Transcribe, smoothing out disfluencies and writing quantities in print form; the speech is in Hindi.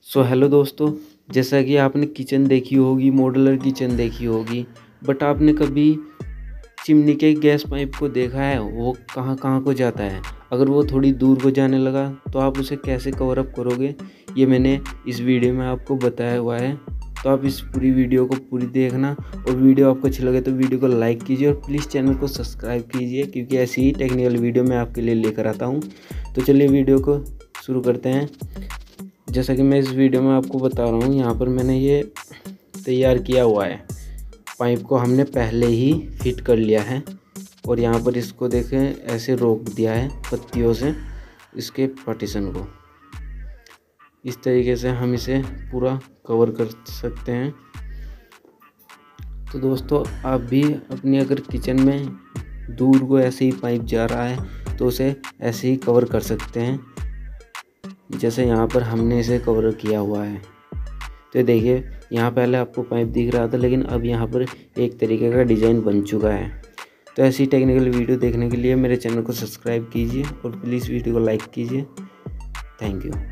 हेलो दोस्तों, जैसा कि आपने किचन देखी होगी, मॉड्यूलर किचन देखी होगी, बट आपने कभी चिमनी के गैस पाइप को देखा है वो कहाँ कहाँ को जाता है? अगर वो थोड़ी दूर को जाने लगा तो आप उसे कैसे कवर अप करोगे, ये मैंने इस वीडियो में आपको बताया हुआ है। तो आप इस पूरी वीडियो को पूरी देखना, और वीडियो आपको अच्छी लगे तो वीडियो को लाइक कीजिए और प्लीज़ चैनल को सब्सक्राइब कीजिए, क्योंकि ऐसी ही टेक्निकल वीडियो मैं आपके लिए लेकर आता हूँ। तो चलिए वीडियो को शुरू करते हैं। जैसा कि मैं इस वीडियो में आपको बता रहा हूँ, यहाँ पर मैंने ये तैयार किया हुआ है। पाइप को हमने पहले ही फिट कर लिया है और यहाँ पर इसको देखें ऐसे रोक दिया है पत्तियों से इसके पार्टीशन को। इस तरीके से हम इसे पूरा कवर कर सकते हैं। तो दोस्तों, आप भी अपनी अगर किचन में दूर को ऐसे ही पाइप जा रहा है तो उसे ऐसे ही कवर कर सकते हैं, जैसे यहाँ पर हमने इसे कवर किया हुआ है। तो देखिए, यहाँ पहले आपको पाइप दिख रहा था, लेकिन अब यहाँ पर एक तरीके का डिज़ाइन बन चुका है। तो ऐसी टेक्निकल वीडियो देखने के लिए मेरे चैनल को सब्सक्राइब कीजिए और प्लीज़ वीडियो को लाइक कीजिए। Thank you.